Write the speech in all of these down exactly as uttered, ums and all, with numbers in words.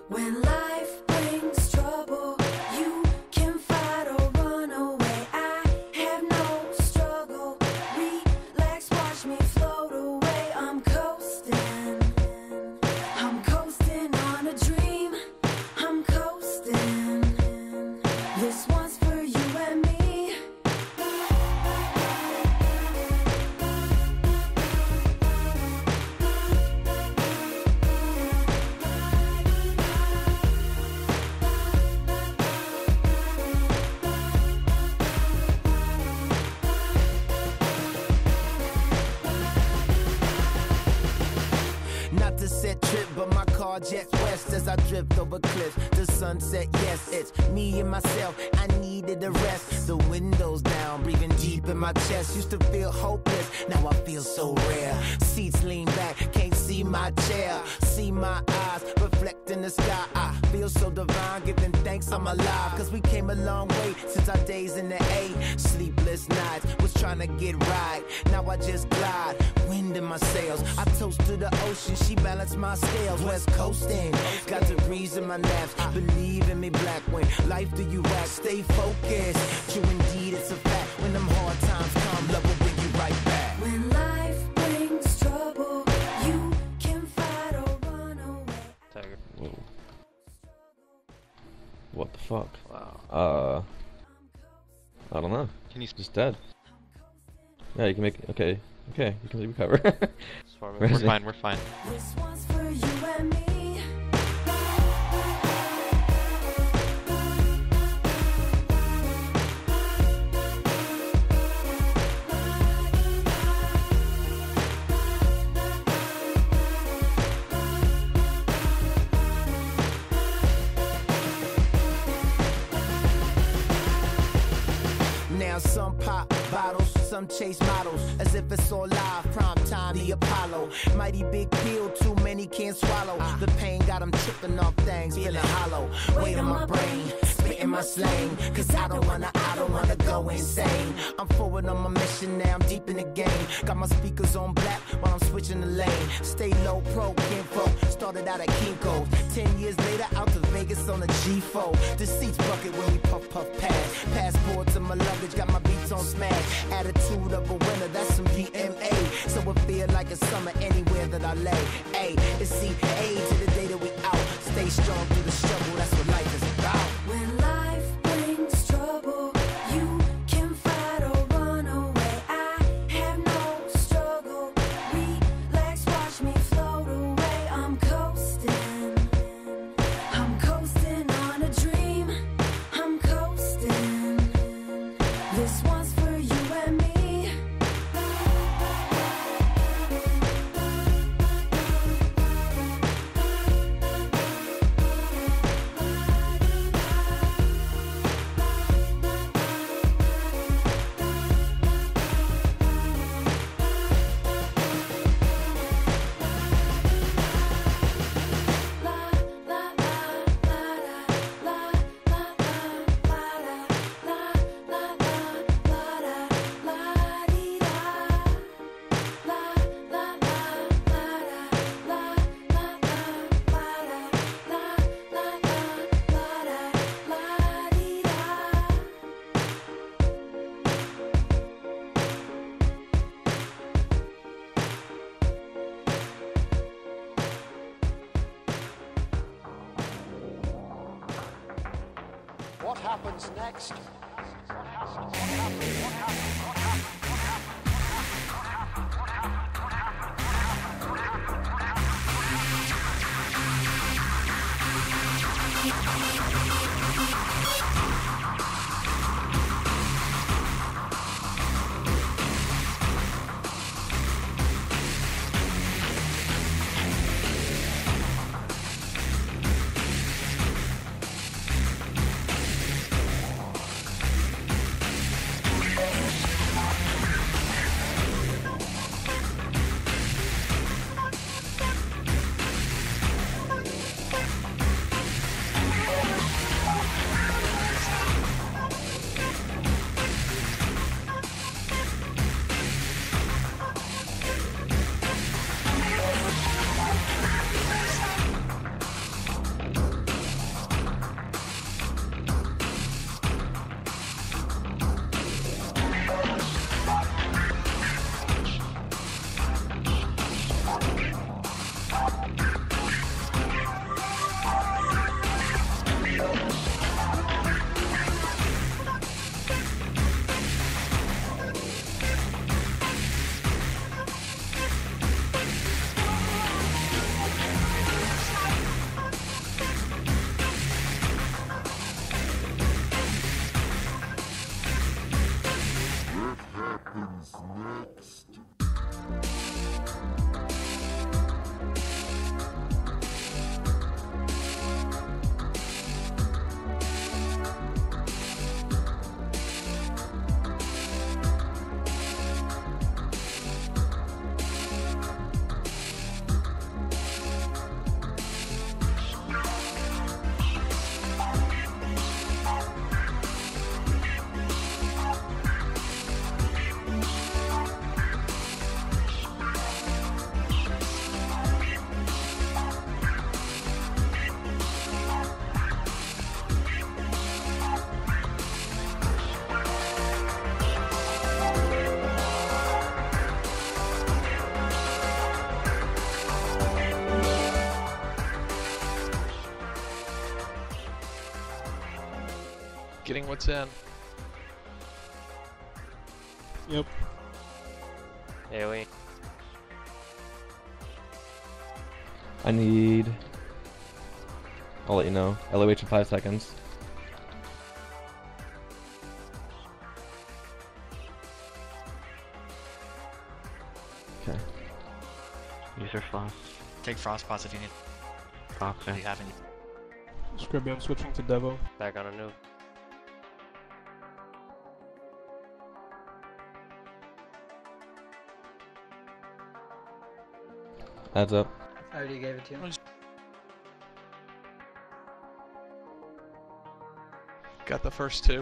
When life brings trouble, you can fight or run away. I have no struggle. Relax, watch me float away. I'm coasting. I'm coasting on a dream. I'm coasting. This one's for you and me. Not to set trip, but my car jets west as I drift over cliffs. The sunset, yes, it's me and myself. I needed a rest. The windows down, breathing deep in my chest. Used to feel hopeless, now I feel so rare. Seats lean back, can't see my chair. See my eyes reflect in the sky. I feel so divine, giving thanks I'm alive. Cause we came a long way since our days in the A. Sleepless nights, was trying to get right. Now I just glide, wind in my sails. I toast to the ocean, she balanced my scales. West coasting, got the breeze in my naps. Believe in me, black, when life do you act. Stay focused, true indeed, it's a fact. When them hard times come, love will bring you right back. When life brings trouble, you can fight or run away. Tiger. Whoa. What the fuck? Wow. Uh, I don't know. Can you Just dead. Yeah, you can make. Okay, okay, you can recover. We're fine, we're fine. This one's for you and me. Now some pop bottles, some chase models, as if it's all live, prime time, the Apollo. Mighty big pill, too many can't swallow. The pain got them tripping off things, feeling hollow. Weight on my brain, spitting my slang. Cause I don't wanna, I don't wanna go insane. I'm forward on my mission now, I'm deep in the game. Got my speakers on black while I'm switching the lane. Stay low, pro, kinfolk, started out at Kinko's. Ten years later, out to Vegas on a G four. The seats bucket when we puff, puff, pass. Passport to my luggage, got my beats on smash. Attitude of a winner, that's some D M A. So it feel like a summer anywhere that I lay. A, it's C A to the day that we out. Stay strong through the struggle, that's what life is about. When life brings trouble, you can fight or run away. I have no struggle. Relax, watch me float away. I'm coasting. I'm coasting on a dream. I'm coasting. This one's for you and me. What happens next? What happens? What happens? What happens? What happens? getting what's in. Yep. AoE. I need... I'll let you know. L O H in five seconds. Okay. User frost. Take frost pots if you need. Okay. If you have any. Scrubby, I'm switching to Devo. Back on a noob. Adds up. I already gave it to you. Got the first two.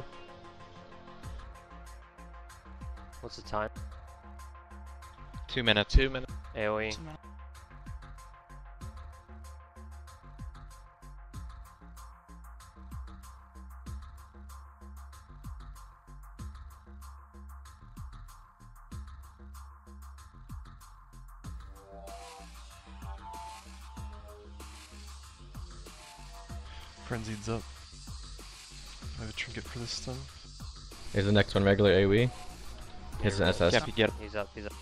What's the time? Two minutes. Two minutes. AoE. Frenzied's up. I have a trinket for this stun. Here's the next one, regular AoE. Here's an S S. Yep, you get it. He's up, he's up.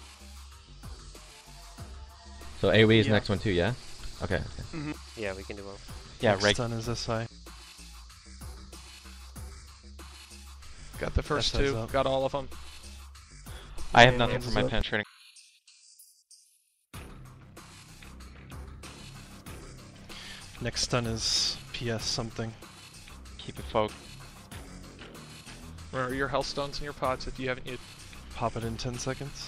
So AoE is the Yeah. next one too, yeah? Okay. okay. Mm-hmm. Yeah, we can do both. Yeah, Next right. stun is S I. Got the first S I's two. up. Got all of them. I have Yeah, nothing it's for my up. penetrating. Next stun is P S something. Keep it focused. Remember your health stones in your pots if you haven't used. Pop it in ten seconds.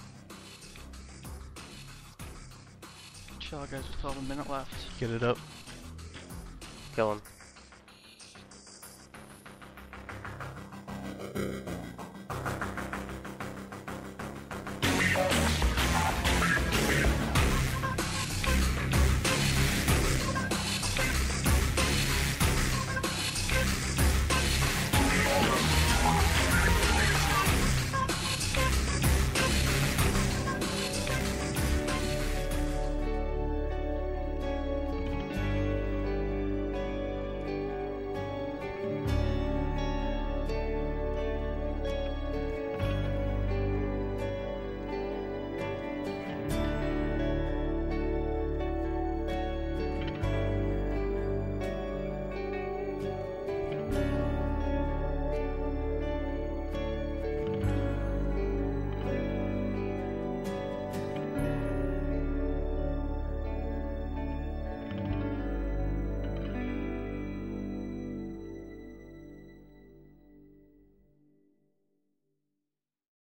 Chill, guys. We still have a minute left. Get it up. Kill him.